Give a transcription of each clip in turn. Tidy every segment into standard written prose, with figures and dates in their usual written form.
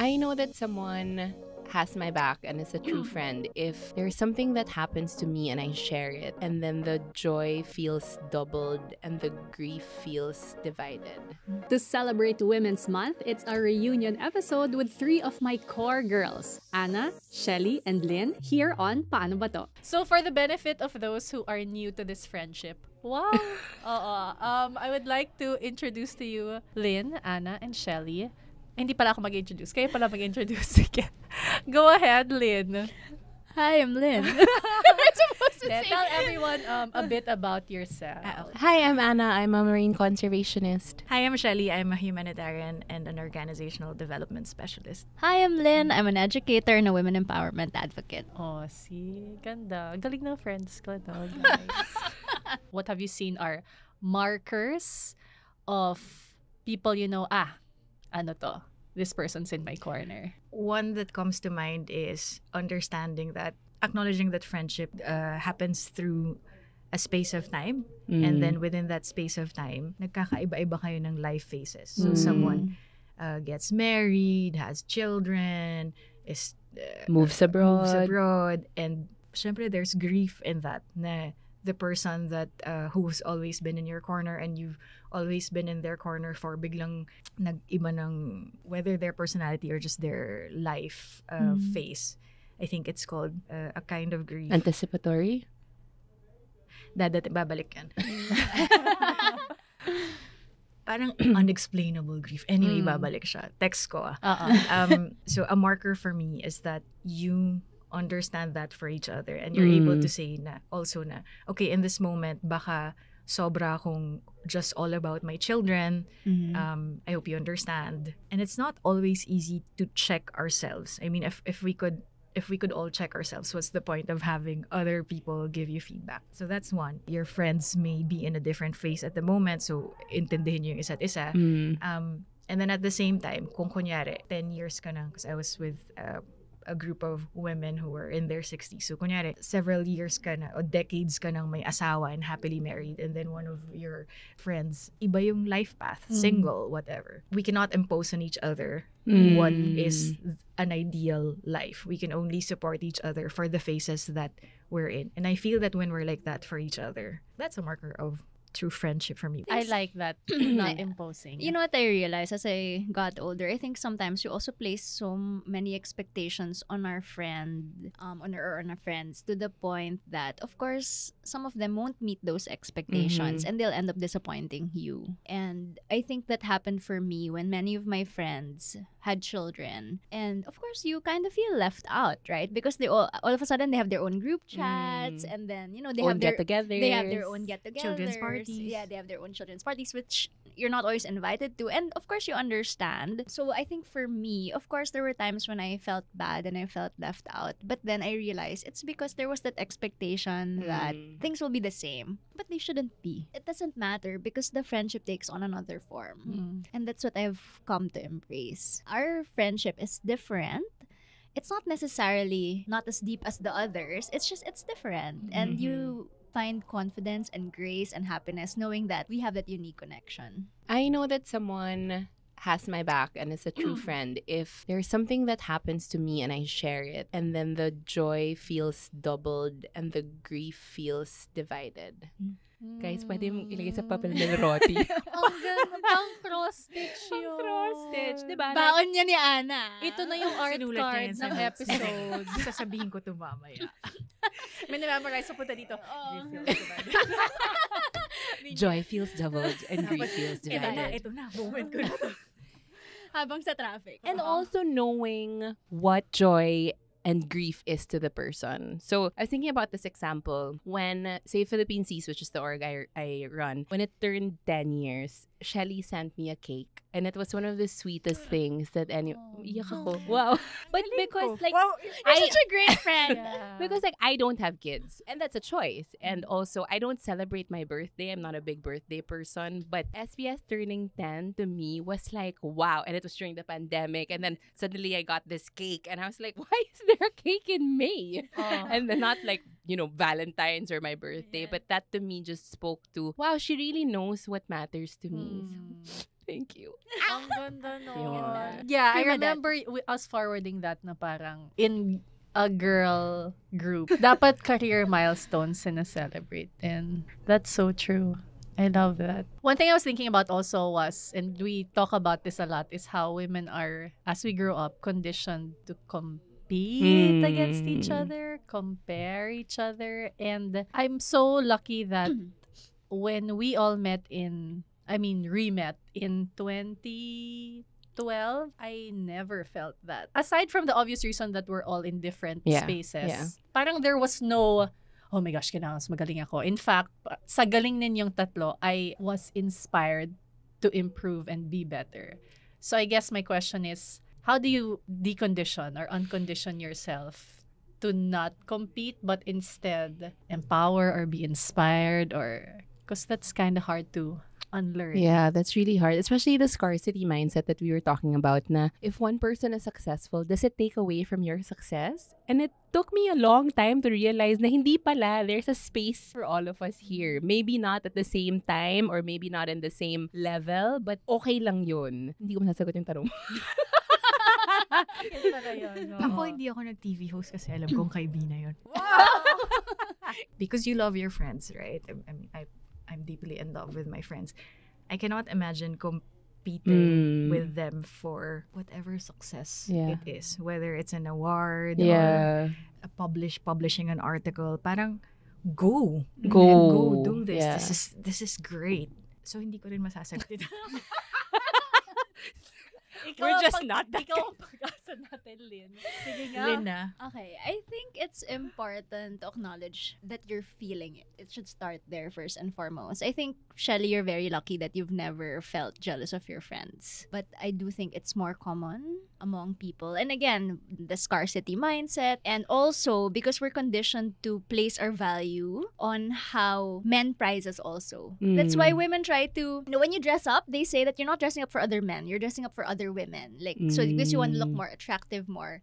I know that someone has my back and is a true friend if there's something that happens to me and I share it, and then the joy feels doubled and the grief feels divided. To celebrate Women's Month, it's a reunion episode with three of my core girls, Anna, Shelly, and Lynn, here on Paano Ba To? So for the benefit of those who are new to this friendship, wow! I would like to introduce to you Lynn, Anna, and Shelly. Hindi pala ako mag-introduce. Kayo pala mag-introduce. Sige. Go ahead, Lynn. Hi, I'm Lynn. Tell everyone a bit about yourself. Hi, I'm Anna. I'm a marine conservationist. Hi, I'm Shelly. I'm a humanitarian and an organizational development specialist. Hi, I'm Lynn. I'm an educator and a women empowerment advocate. Oh, see? Ganda. Galing ng friends ko, no, guys. What have you seen are markers of people you know, ano to? This person's in my corner. One that comes to mind is acknowledging that friendship happens through a space of time. And then within that space of time, nagkakaiba-iba kayo ng life phases. So someone gets married, has children, Moves abroad. And syempre there's grief in that. Na the person that who's always been in your corner and you've always been in their corner for biglang nag-iba ng whether their personality or just their life phase. I think it's called a kind of grief. Anticipatory? Babalik yan. Parang unexplainable grief. Anyway, babalik siya. Text ko. So a marker for me is that you understand that for each other and you're able to say na also na okay, in this moment baka sobra akong just all about my children. I hope you understand. And it's not always easy to check ourselves. I mean, if we could all check ourselves, what's the point of having other people give you feedback? So that's one. Your friends may be in a different phase at the moment, so intindihin niyo yung isa't isa. And then at the same time, kung kunyari 10 years ka na, because I was with a group of women who were in their 60s. So, kunyari, several years ka na, o decades ka nang may asawa and happily married, and then one of your friends, iba yung life path, single, whatever. We cannot impose on each other what is an ideal life. We can only support each other for the phases that we're in. And I feel that when we're like that for each other, that's a marker of true friendship for me. I like that. Not imposing. You know what I realized as I got older? I think sometimes we also place so many expectations on our friend, on our friends, to the point that, of course, some of them won't meet those expectations and they'll end up disappointing you. And I think that happened for me when many of my friends had children. And of course, you kind of feel left out, right? Because they all of a sudden they have their own group chats, and then they have their own get-togethers, children's parties. Yeah, they have their own children's parties, which you're not always invited to. And of course, you understand. So I think for me, of course, there were times when I felt bad and I felt left out. But then I realized it's because there was that expectation that things will be the same. But they shouldn't be. It doesn't matter because the friendship takes on another form. And that's what I've come to embrace. Our friendship is different. It's not necessarily not as deep as the others. It's just, it's different. And you find confidence and grace and happiness knowing that we have that unique connection. I know that someone has my back and is a true friend if there's something that happens to me and I share it, and then the joy feels doubled and the grief feels divided. Guys, pwede mong ilagay sa papel ng roti. Ang ganda. Pang cross-stitch yun. Cross-stitch, diba? Baon niya ni Ana. Ito na yung art Sinulat niya card yan sa ng notes. episode. Sasabihin ko to mamaya. May namamarize sa punta dito. Joy feels doubled and grief feels divided. Ito na, moment ko na to. Habang sa traffic. And also knowing what joy and grief is to the person. So I was thinking about this example when, say, Philippine Seas, which is the org I run, when it turned 10 years, Shelly sent me a cake. And it was one of the sweetest things that Iyak ako. Wow. But because like, You're such a great friend. because like I don't have kids and that's a choice. And also I don't celebrate my birthday. I'm not a big birthday person. But SBS turning 10 to me was like, wow. And it was during the pandemic. And then suddenly I got this cake. And I was like, why is there a cake in May? And then not like, Valentine's or my birthday. But that to me just spoke to, wow, she really knows what matters to me. Thank you. Ang ganda Yun. nun. Yeah, I Prima remember us forwarding that na parang in a girl group, dapat career milestones na celebrate. And that's so true. I love that. One thing I was thinking about also was, and we talk about this a lot, is how women are, as we grow up, conditioned to compete against each other, compare each other. And I'm so lucky that when we all re-met in 2012, I never felt that. Aside from the obvious reason that we're all in different spaces, parang there was no, oh my gosh, kailangan mas magaling ako. In fact, sa galing ninyong tatlo, I was inspired to improve and be better. So I guess my question is, how do you decondition or uncondition yourself to not compete but instead empower or be inspired, or because that's kind of hard to unlearn. Yeah, that's really hard. Especially the scarcity mindset that we were talking about na if one person is successful, does it take away from your success? And it took me a long time to realize na hindi pala. There's a space for all of us here. Maybe not at the same time or maybe not in the same level, but okay lang yun. Hindi ko masasagot yung tanong. Ako, hindi ako nag-TV host kasi alam kong kay Bina yun. Because you love your friends, right? I mean, I'm deeply in love with my friends. I cannot imagine competing with them for whatever success it is. Whether it's an award or publishing an article. Parang, go do this. Yeah. This is great. So, hindi ko rin masasagot ito. We're just not that Ikaw ang pag-asa natin, Lynn. Sige nga. Lynn na. Okay, I think it's important to acknowledge that you're feeling it. It should start there first and foremost. I think, Shelly, you're very lucky that you've never felt jealous of your friends. But I do think it's more common among people. And again, the scarcity mindset. And also, because we're conditioned to place our value on how men prize us also. That's why women try to, when you dress up, they say that you're not dressing up for other men. You're dressing up for other women, like so because you want to look more attractive, more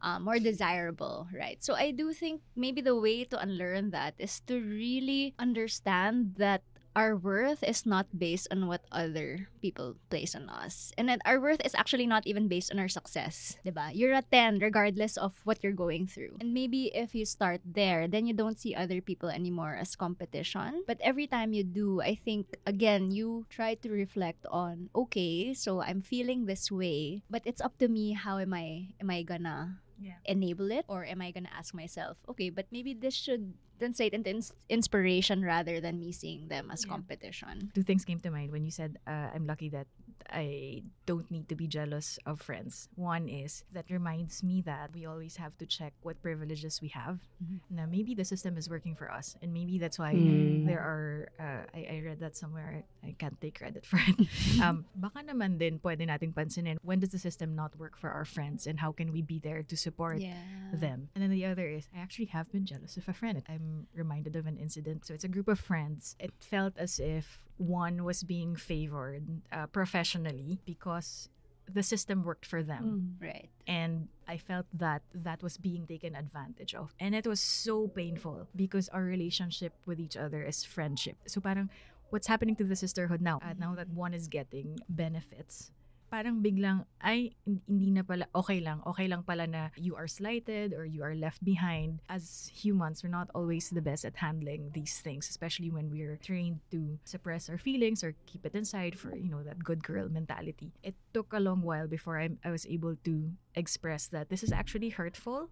desirable, right? So I do think maybe the way to unlearn that is to really understand that our worth is not based on what other people place on us. And that our worth is actually not even based on our success. Diba? You're a 10 regardless of what you're going through. And maybe if you start there, then you don't see other people anymore as competition. But every time you do, I think, again, you try to reflect on, okay, so I'm feeling this way, but it's up to me, how am I gonna enable it? Or am I gonna ask myself, okay, but maybe this should translate into inspiration rather than me seeing them as competition. Two things came to mind when you said, I'm lucky that I don't need to be jealous of friends. One is, that reminds me that we always have to check what privileges we have. Now, maybe the system is working for us. And maybe that's why there are, I read that somewhere, I can't take credit for it. Baka naman din pwede nating pansinin, when does the system not work for our friends and how can we be there to support them? And then the other is, I actually have been jealous of a friend. I'm reminded of an incident. So it's a group of friends. It felt as if one was being favored professionally because the system worked for them. Right. And I felt that that was being taken advantage of. And it was so painful because our relationship with each other is friendship. So parang, what's happening to the sisterhood now? Now that one is getting benefits, parang biglang, ay, hindi na pala, okay lang pala na you are slighted or you are left behind. As humans, we're not always the best at handling these things, especially when we're trained to suppress our feelings or keep it inside for, that good girl mentality. It took a long while before I was able to express that this is actually hurtful.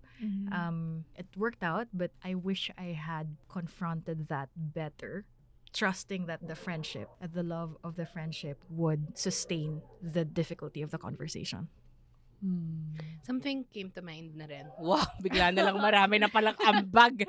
It worked out, but I wish I had confronted that better, trusting that the friendship, that the love of the friendship would sustain the difficulty of the conversation. Something came to mind na rin. Wow, bigla na lang marami na palang ambag.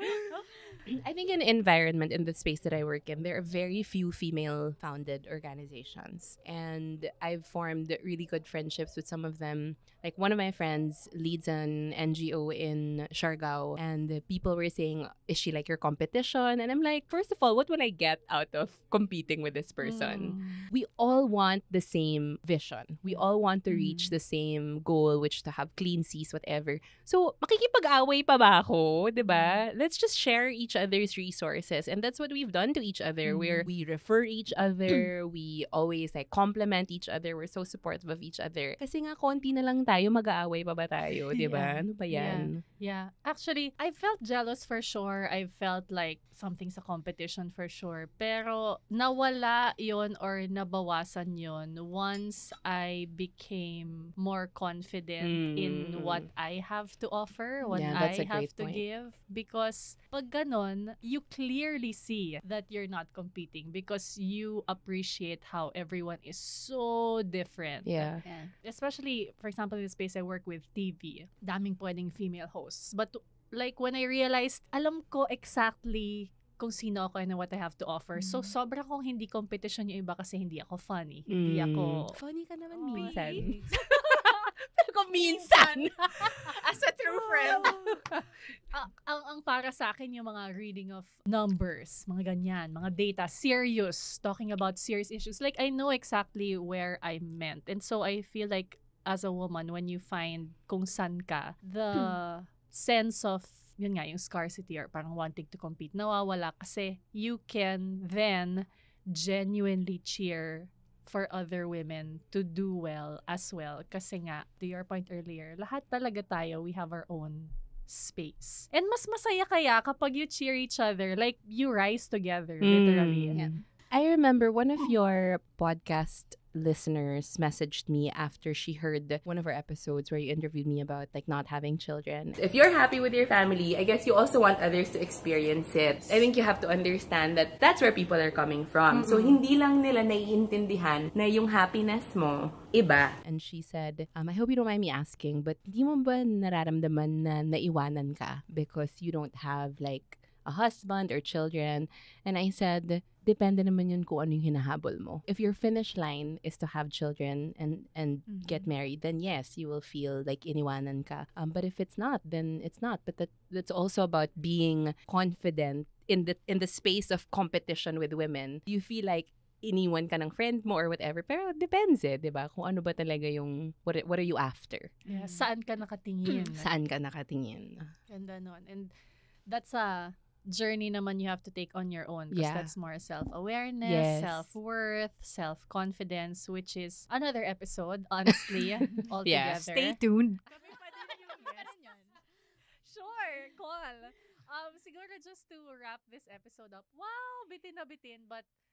I think in environment, in the space that I work in, there are very few female-founded organizations. And I've formed really good friendships with some of them. Like, one of my friends leads an NGO in Siargao, and people were saying, is she like your competition? And I'm like, first of all, what will I get out of competing with this person? We all want the same vision. We all want to reach the same goal, which to have clean seas, whatever. So, makikipag-away pa ba ako? Diba? Let's just share each other's resources. And that's what we've done to each other, where we refer each other, we always like compliment each other, we're so supportive of each other. Kasi nga, konti na lang tayo, mag-aaway pa ba tayo, di ba? Ano ba yan? Yeah. Actually, I felt jealous for sure. I felt like something's a competition for sure. Pero nawala yon or nabawasan yon once I became more confident in what I have to offer, what I have to give. Because pag ganon, you clearly see that you're not competing because you appreciate how everyone is so different. Yeah. Especially, for example, in the space I work with, TV, daming pwedeng female hosts. But like when I realized, alam ko exactly kung sino ako and what I have to offer. So, sobra kong hindi competition yung iba kasi hindi ako funny. Hindi ako... Funny ka naman minsan. Pero minsan. As a true friend. Ang para sa akin yung mga reading of numbers, mga ganyan, mga data, serious, talking about serious issues. Like, I know exactly where I'm meant. And so, I feel like as a woman, when you find kung san ka, the sense of yun nga, yung scarcity or parang wanting to compete, nawawala kasi you can then genuinely cheer for other women to do well as well. Kasi nga, to your point earlier, lahat talaga tayo, we have our own space. And mas masaya kaya kapag you cheer each other, like you rise together, literally. Yeah. I remember one of your podcast listeners messaged me after she heard one of our episodes where you interviewed me about like not having children. If you're happy with your family, I guess you also want others to experience it. I think you have to understand that that's where people are coming from. So hindi lang nila naiintindihan na yung happiness mo iba. And she said, I hope you don't mind me asking, but di mo ba nararamdaman na naiwanan ka because you don't have like a husband or children? And I said, depende naman yun kung ano yung hinahabol mo. If your finish line is to have children and get married, then yes, you will feel like iniwanan ka. But if it's not, then it's not. But that's also about being confident in the space of competition with women. You feel like iniwan ka ng friend mo or whatever. Pero depends diba? Kung ano ba talaga yung, what are you after? Yeah, saan ka nakatingin? Saan ka nakatingin? Ganda nun. And that's a journey naman you have to take on your own because that's more self-awareness, self-worth, self-confidence, which is another episode, honestly, altogether. Stay tuned. Sure, cool. Siguro just to wrap this episode up, wow, bitin na bitin, but